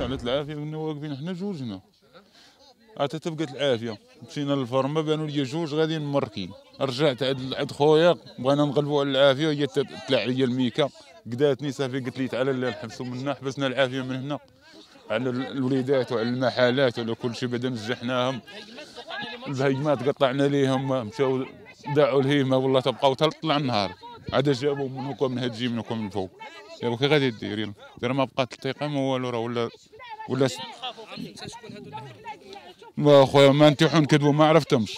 سالت العافيه كنا واقفين حنا جوجنا عاد تبقت العافيه. مشينا للفرمه بانوا لي جوج غاديين مركين. رجعت عند خويا بغينا نغلبوا على العافيه وهي طلع عليا الميكا قداتني صافي قلت لي تعال لا نحبسوا منا. حبسنا العافيه من هنا على الوليدات وعلى المحلات وعلى كل شيء. بعدا نجحناهم البهيمات قطعنا ليهم مشاو داعوا الهيمه والله تبقاو طلع النهار عاد جابوا من هاد الجيب من الفوق. يا كي غادي دير ما بقات الثقه ما والو راه ولا ما خويا ما نتيحوا نكذبوا ما عرفتهمش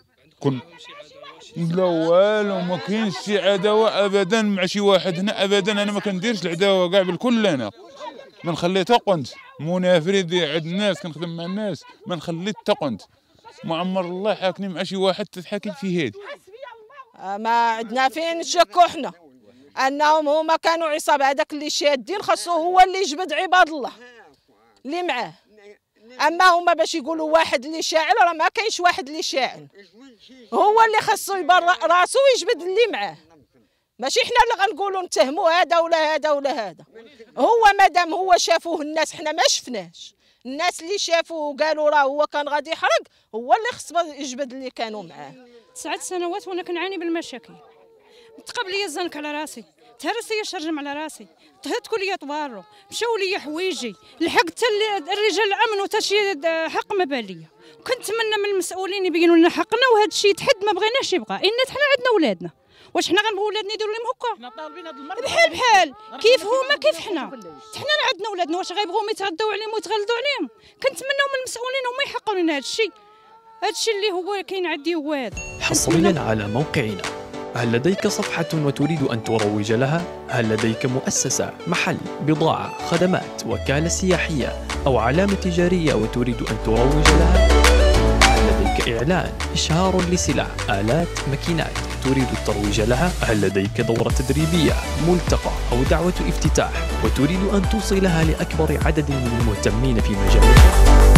لا والو ما كاينش شي عداوه ابدا مع شي واحد هنا ابدا. انا ما كنديرش العداوه كاع بالكل. انا ما نخلي تقنت منافري عند الناس كنخدم مع الناس ما نخلي تقنت. ما عمر الله حاكني مع شي واحد تتحاكي فيه هادي. ما عندنا فين نشكوا حنا انهم هما كانوا عصابه. هذاك اللي شادين خاصو هو اللي يجبد عباد الله اللي معاه. اما هما باش يقولوا واحد اللي شاعل راه ما كاينش واحد اللي شاعل. هو اللي خاصو يبان راسو ويجبد اللي معاه. ماشي حنا اللي غنقولوا نتهموا هذا ولا هذا ولا هذا. هو مادام هو شافوه الناس حنا ما شفناش. الناس اللي شافوه وقالوا راه هو كان غادي يحرق هو اللي خصو يجبد اللي كانوا معاه. 9 سنوات وانا كنعاني بالمشاكل. تقاب لي الزنك على راسي، تهرس لي الشرجم على راسي، تهتكوا لي طوارو، مشاو لي حوايجي، لحقت الرجال الامن وتا شي حق ما بان ليا. كنتمنى من المسؤولين يبينوا لنا حقنا وهذا الشيء يتحد ما بغيناش يبقى. ان حنا عندنا ولادنا واش حنا غنبغيو ولادنا يديروا لهم هكا؟ حنا طالبين هذا المرض بحال كيف هما كيف حنا عندنا ولادنا واش غيبغيو يتغداو عليهم ويتغلدوا عليهم؟ كنتمناو من المسؤولين هما يحققوا لنا هذا الشيء اللي هو كاين عندي هو هذا. حصريا على موقعنا. هل لديك صفحة وتريد أن تروج لها؟ هل لديك مؤسسة، محل، بضاعة، خدمات، وكالة سياحية أو علامة تجارية وتريد أن تروج لها؟ هل لديك إعلان، إشهار لسلع، آلات، ماكينات تريد الترويج لها؟ هل لديك دورة تدريبية، ملتقى أو دعوة افتتاح وتريد أن توصلها لأكبر عدد من المهتمين في مجالها؟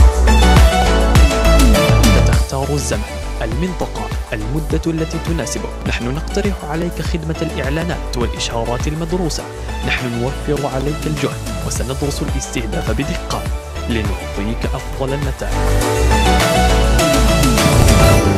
تختار الزمن، المنطقة، المدة التي تناسبك. نحن نقترح عليك خدمة الإعلانات والإشهارات المدروسة. نحن نوفر عليك الجهد وسندرس الاستهداف بدقة لنعطيك أفضل النتائج.